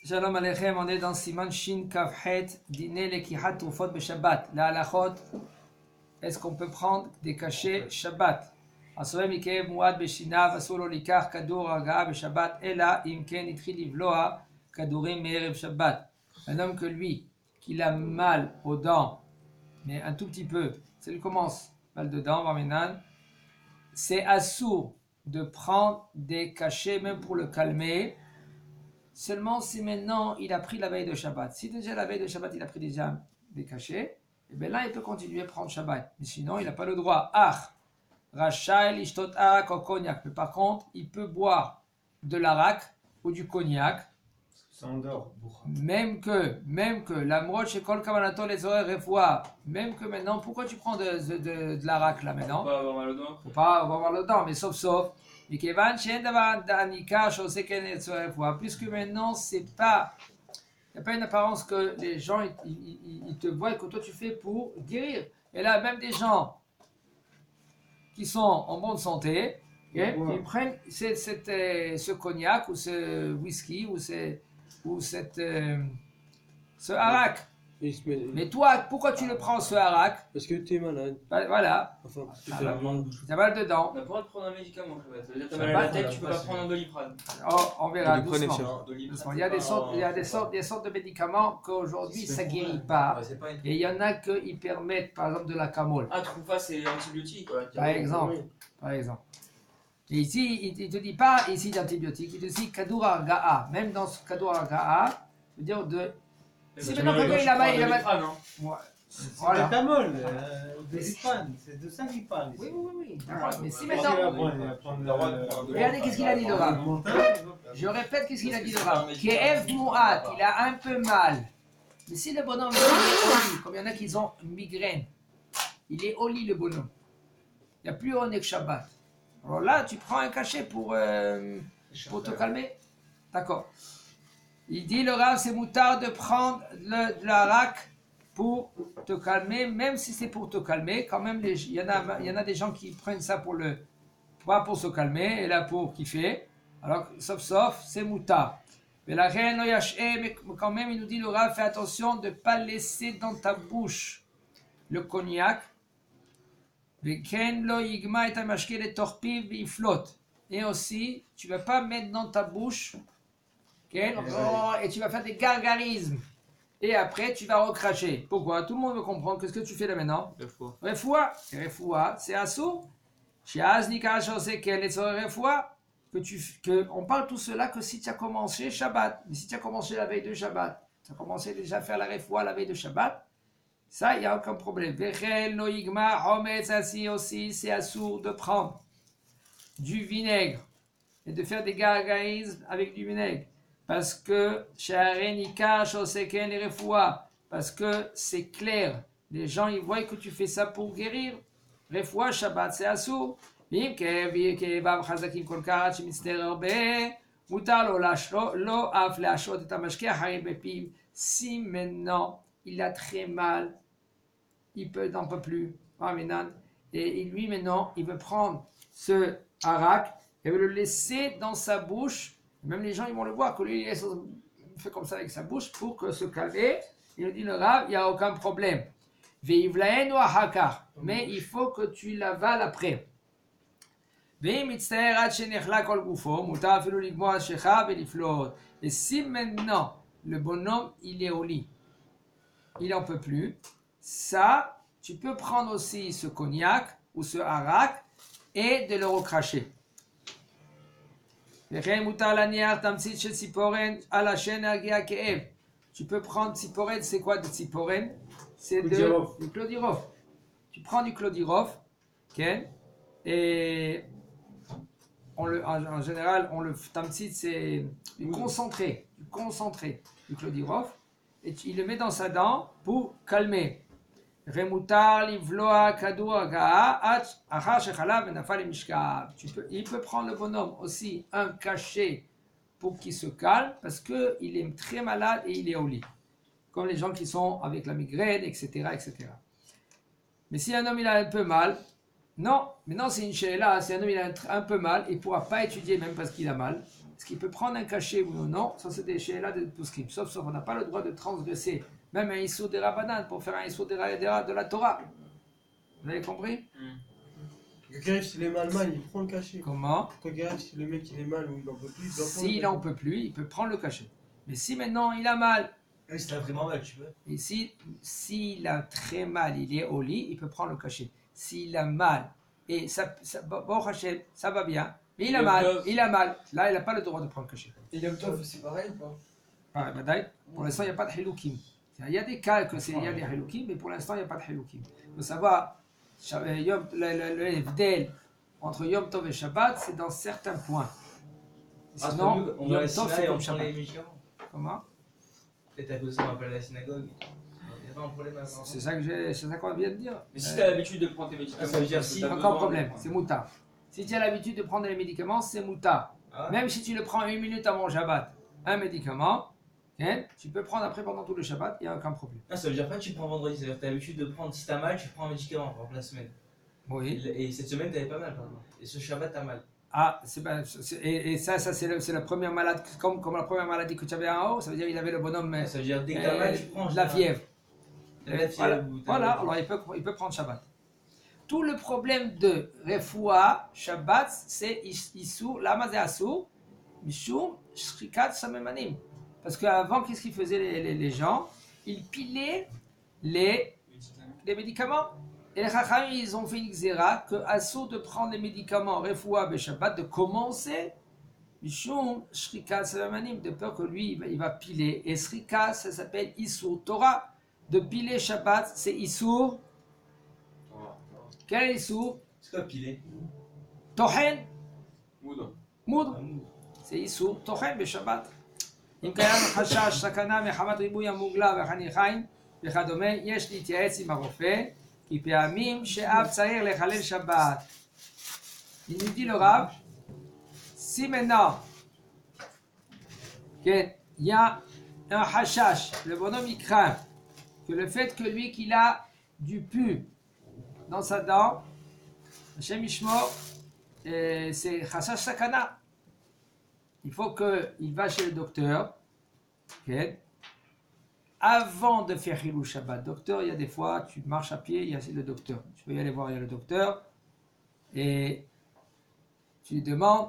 Shalom Aleichem, on est dans Siman Shin Kavhet, Dîner Lekichat Trufot Beshabbat. La halachot, est-ce qu'on peut prendre des cachets Shabbat? Asore Mikev Muad Beshinav, Asur Lo Likach Kadur Hagaa Beshabbat, Ela Imken Itril Livloa Kadurim Me'erev Shabbat. Un homme que lui, qu'il a mal aux dents, mais un tout petit peu, ça lui commence mal dedans, Vamenan, c'est assourd de prendre des cachets, même pour le calmer. Seulement si maintenant il a pris la veille de Shabbat. Si déjà la veille de Shabbat il a pris déjà des cachets, et bien là il peut continuer à prendre Shabbat. Mais sinon il n'a pas le droit. Rachai lishtot arak au cognac. Mais par contre il peut boire de l'arak ou du cognac. Ça endort. Même que la mroche chez Kol Kavanato les oreilles refoua. Même que maintenant, pourquoi tu prends de l'arak là maintenant? Faut pas avoir mal aux dents. Faut pas avoir mal aux dents, mais sauf. Puisque maintenant, c'est pas. Il n'y a pas une apparence que les gens ils te voient et que toi tu fais pour guérir. Et là, même des gens qui sont en bonne santé, okay, ils prennent ce cognac ou ce whisky ou ce harak. Mais toi, pourquoi tu le prends ce harak? Parce que tu es malade. Voilà. Enfin, tu Ah, fais bah, mal. t'as mal dedans. On n'a pas le droit de prendre un médicament, Shabbat. Ça veut dire que t'as mal à la tête, tu peux pas prendre un Doliprane. Oh, on verra Vous prenez doucement. sur- Doucement. Il y a des sortes de médicaments qu'aujourd'hui ça guérit pas. Et il y en a qui permettent, par exemple, de la camole. Ah, Troufa, c'est antibiotique, quoi. Par exemple. Et ici, il ne te dit pas ici d'antibiotiques, il te dit Kadur Arga'a. Même dans ce Kadur Arga'a, je veux dire de. Si maintenant quelqu'un il a mal. Doliprane, hein. Ouais. C'est Voilà. la tamol, Doliprane, c'est de ça qu'il parle. Oui. D'accord. Mais si Après, maintenant. il va prendre Regardez qu'est-ce qu'il a dit le Rav. Je répète qu'est-ce qu'il a dit le Rav. Ke'ev Mu'at, il a un peu mal. Mais si le bonhomme il est au lit, comme il y en a qui ont une migraine, il est au lit le bonhomme. Il n'y a plus Onek Shabbat. Alors là, tu prends un cachet pour te calmer. D'accord. Il dit le Rav, c'est moutard de prendre de l'arak pour te calmer, même si c'est pour te calmer. Quand même, il y en a des gens qui prennent ça pas pour se calmer, et là pour kiffer. Alors, sauf, c'est moutard. Mais la reine, mais quand même, il nous dit le Rav, fais attention de ne pas laisser dans ta bouche le cognac. Et aussi, tu ne vas pas mettre dans ta bouche et tu vas faire des gargarismes. Et après, tu vas recracher. Pourquoi? Tout le monde veut comprendre. Qu'est-ce que tu fais là maintenant? Refoua. C'est assourd. On parle tout cela que si tu as commencé Shabbat. Mais si tu as commencé la veille de Shabbat, tu as commencé déjà à faire la refoua la veille de Shabbat, ça, il n'y a aucun problème. Aussi, c'est assourd de prendre du vinaigre et de faire des gargarismes avec du vinaigre. Parce que parce que c'est clair. Les gens, ils voient que tu fais ça pour guérir. Refoua, Shabbat, c'est assourd. Si maintenant il a très mal, il n'en peut plus, et lui maintenant il veut prendre ce harak et veut le laisser dans sa bouche. Même les gens ils vont le voir que lui il fait comme ça avec sa bouche pour que se calmer. Il dit le Rav, il n'y a aucun problème. Mais il faut que tu l'avales après. Et si maintenant le bonhomme il est au lit, il n'en peut plus, ça, tu peux prendre aussi ce cognac ou ce harak et de le recracher. Tu peux prendre tsiporen, c'est quoi de tsiporen? C'est du clodirov. Tu prends du clodirov, okay, et en général, tamsit, c'est du concentré du clodirov, et il le met dans sa dent pour calmer. Remutar livloa kadur gaa il peut prendre le bonhomme aussi un cachet pour qu'il se calme parce qu'il est très malade et il est au lit. Comme les gens qui sont avec la migraine, etc. Mais si un homme il a un peu mal, non, maintenant c'est une sheila, si un homme il a un peu mal, il ne pourra pas étudier même parce qu'il a mal. est-ce qu'il peut prendre un cachet ou non? Ça, c'est des chez là de Poskim. Sauf, on n'a pas le droit de transgresser même un Issur des Rabbanan pour faire un Issur de la Torah. Vous avez compris? Le greffe, s'il est mal, il prend le cachet. Comment? Quand le greffe, si le mec il est mal ou il en peut plus, il doit prendre S'il le n'en peut plus, il peut prendre le cachet. Mais si maintenant il a mal, Oui, si t'as vraiment mal, tu peux. et s'il a très mal, il est au lit, il peut prendre le cachet. S'il a mal, et bon, Hachem, ça va bien, mais il a mal, là il n'a pas le droit de prendre le cachet. Et Yom Tov, c'est pareil ou pas? Pour l'instant, il n'y a pas de Hiloukim. Il y a des cas que il y a des Hiloukim, mais pour l'instant, il n'y a pas de Hiloukim. Il faut savoir, le Evdel entre Yom Tov et Shabbat, c'est dans certains points. Sinon, on va à la Yom Tov, c'est synagogue et on comme prend Shabbat. les médicaments. Comment? Peut-être à cause de ça, on appelle à la synagogue. Il n'y a pas un problème à ça. C'est ça qu'on vient de dire. Mais si tu as l'habitude de prendre tes médicaments, ça veut dire parce que si- t'as Encore besoin, problème, c'est mouta. Si tu as l'habitude de prendre les médicaments, c'est mouta. Ah ouais. Même si tu le prends 1 minute avant Shabbat, un médicament, tu peux prendre après pendant tout le Shabbat, il n'y a aucun problème. Ah, ça veut dire pas que tu prends vendredi, ça veut dire que tu as l'habitude de prendre, si t'as mal, tu prends un médicament par exemple la semaine. Oui. Et cette semaine, t'avais pas mal par exemple. Et ce Shabbat, t'as mal. Ah, et ça c'est la première maladie, comme la première maladie que tu avais en haut, ça veut dire qu'il avait le bonhomme Ça veut dire dès que t'as mal, tu prends. de la fièvre. La fièvre, Voilà, ou t'as- voilà, alors il peut prendre Shabbat. Tout le problème de Refoua, Shabbat, c'est Issur, Lama c'est Assur, Mishum, Shrikat Samemanim. Parce qu'avant, qu'est-ce qu'ils faisaient les gens? Ils pilaient les médicaments. Et les Chachamim, ils ont fait une xéra que Assur de prendre les médicaments Refoua et Shabbat, de commencer Mishum, Shrikat Samemanim, de peur que lui, il va piler. Et Shrikat, ça s'appelle Issur Torah. De piler Shabbat, c'est Issur. Quel est Issur? C'est quoi piler? Tohen, Moudre. Moudre. C'est Issur, Tohen בשבת. אם קיים חשש, סכנה מחמת ריבוי המוגלה והחניכיים וכדומה, יש להתייעץ עם הרופא, כי פעמים שאב צריך לחלל שבת. Il nous dit le Rav, si maintenant, il y a un hashash, le bonhomme il craint que le fait que lui qu'il a du pu dans sa dent, Hashem Ishmor, c'est hashash sakana. Il faut qu'il va chez le docteur, avant de faire Hilou Shabbat. Docteur, il y a des fois, tu marches à pied, il y a le docteur. Tu peux y aller voir, il y a le docteur, et tu lui demandes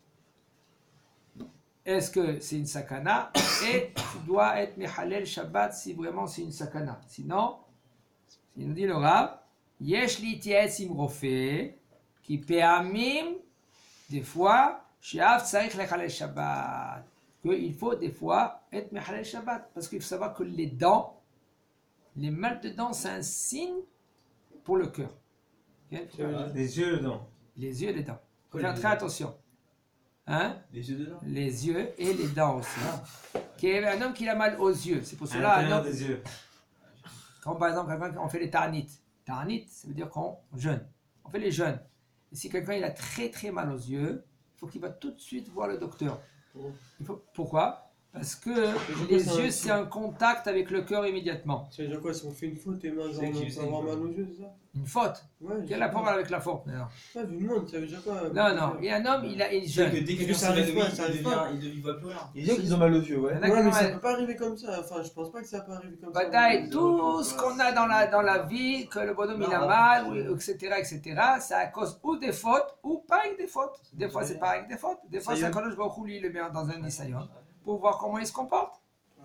est-ce que c'est une sakana, et tu dois être Mehalel Shabbat si vraiment c'est une sakana. Sinon, il nous dit le Rav, Yesh li tietz im rofé, qui pe'amim, des fois, she'av tzarich lechalel Shabbat. Qu'il faut des fois être Mehalel Shabbat. Parce qu'il faut savoir que les dents, les mal de dents, c'est un signe pour le cœur. Okay? Les yeux dedans. Les yeux et les dents. Quoi, Faire les très yeux? attention. Hein? Les yeux dedans? Les yeux et les dents aussi. Qui est un homme qui a mal aux yeux. C'est pour À cela un l'intérieur homme, des yeux. quand par exemple quelqu'un on fait les ta'anit. Ta'anit, ça veut dire qu'on jeûne. On fait les jeûnes. Et si quelqu'un il a très très mal aux yeux, il faut qu'il va tout de suite voir le docteur. Pourquoi? Parce que les yeux c'est un contact avec le cœur immédiatement. Ça veut dire quoi? Si on fait une faute, tes mains C'est qui, on c'est peut avoir qui? mal aux yeux, c'est ça? Une faute. Ouais. Quel rapport avec la faute maintenant? Pas du monde, ça veut dire quoi? Non, non. Et un homme il Tu sais jeûne. que dès que Ça arrive pas, ça arrive pas. il voit plus rien. Il y a des gens qui ont mal aux yeux, ouais. Il y en a qui Ouais, mais ont ça mal. peut pas arriver comme ça. Enfin, je pense pas que ça peut arriver comme ça. Bataille, tout ce qu'on a dans la vie, que le bonhomme il a mal, ou, etc., c'est à cause ou des fautes, ou pas avec des fautes. Des fois, c'est pas avec des fautes. Des fois, c'est quand je vois lui, il le met dans un nisayon pour voir comment il se comporte.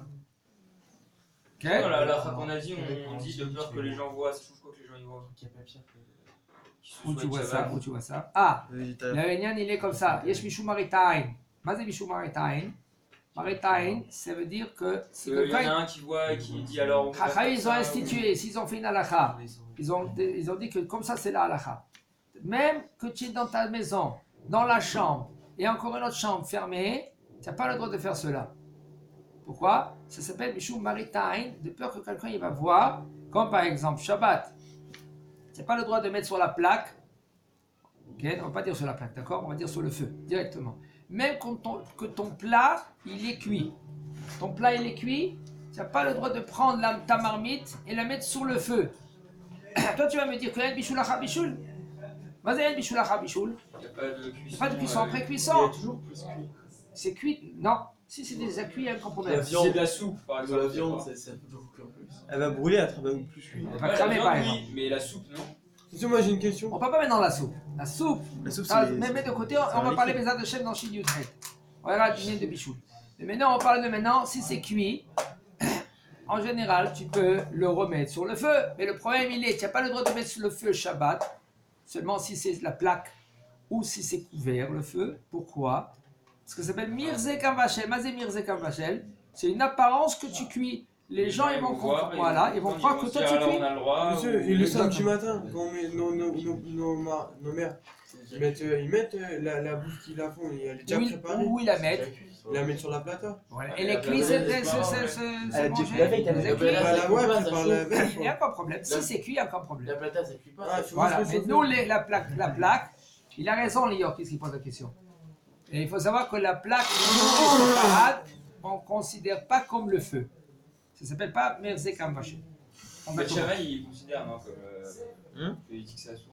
Ok? Voilà, la fois qu'on a dit, on dit de peur que les gens voient. Je crois que les gens y voient. Où tu vois ça? Où tu vois ça? Ah, le Renyan, il est comme ça. Yesh Mishou Maritain. Mazé Mishou Maritain. Maritain, ça veut dire que si Il y en a quelqu'un. un qui voit et qui dit alors. Chachamim, ils ont institué, s'ils ont fait une halakha, ils ont dit que comme ça c'est la halakha. Même que tu es dans ta maison, dans la chambre, et encore une autre chambre fermée, tu n'as pas le droit de faire cela. Pourquoi? Ça s'appelle Mishum Maritain, de peur que quelqu'un il va voir, comme par exemple Shabbat. Tu n'as pas le droit de mettre sur la plaque, okay? On ne va pas dire sur la plaque, d'accord? On va dire sur le feu, directement. Même que ton plat, il est cuit. Ton plat, il est cuit, tu n'as pas le droit de prendre ta marmite et la mettre sur le feu. Toi, tu vas me dire que y a bichoul à bichoul. Vas-y, bichoul à bichoul. Il n'y a pas de cuisson. Pas de cuisson après Il y cuisson. a toujours plus cuit. C'est cuit? Non. Si c'est déjà cuit, il y a aucun problème. La viande. C'est de la soupe, par De exemple. la viande, c'est ça peut beaucoup plus en plus. Elle va brûler, elle sera plus cuite. Elle pas- va Ouais, cramer la par viande, exemple. oui, mais la soupe, non. Attention, moi j'ai une question. On parle pas maintenant de la soupe. La soupe, La soupe, ah, c'est. mais de côté, on un va parler liquide. des de chef dans Chine Yutret. On verra du miel de bichou. Mais maintenant, on parle de maintenant, si c'est cuit, en général, tu peux le remettre sur le feu. Mais le problème, il est, tu n'as pas le droit de mettre sur le feu Shabbat, seulement si c'est la plaque ou si c'est couvert le feu. Pourquoi? Parce que ça s'appelle Mirze Kamvachel. Mazé Mirze Kamvachel. C'est une apparence que tu cuis. Les gens, ils vont comprendre. Voilà, ils vont croire que toi, tu cuis. On a le droit. Monsieur, ou- et le samedi matin, quand on met nos mères, ils mettent la bouffe qu'ils la font, elle est déjà préparée. Où ils la mettent. Ils la mettent sur la plata. Voilà. Ouais, Et les la cuits, plata, c'est Elle a déjà cuit la veille, elle a déjà cuit. cuit. Bah, la ouais, ça tu parles chauffe. la veille. Il n'y a pas de problème. Si c'est cuit, il n'y a aucun problème. La plata, ça cuit pas. Ah, ça tu cuit. vois. Voilà, se mais chauffer. nous, la plaque, il a raison, Lior, qu'est-ce qu'il pose la question. Et il faut savoir que la plaque, on ne considère pas comme le feu. Ça ne s'appelle pas Merze Kamvaché. Mais Chama, il considère, non, comme. Hein Il dit que c'est la soupe.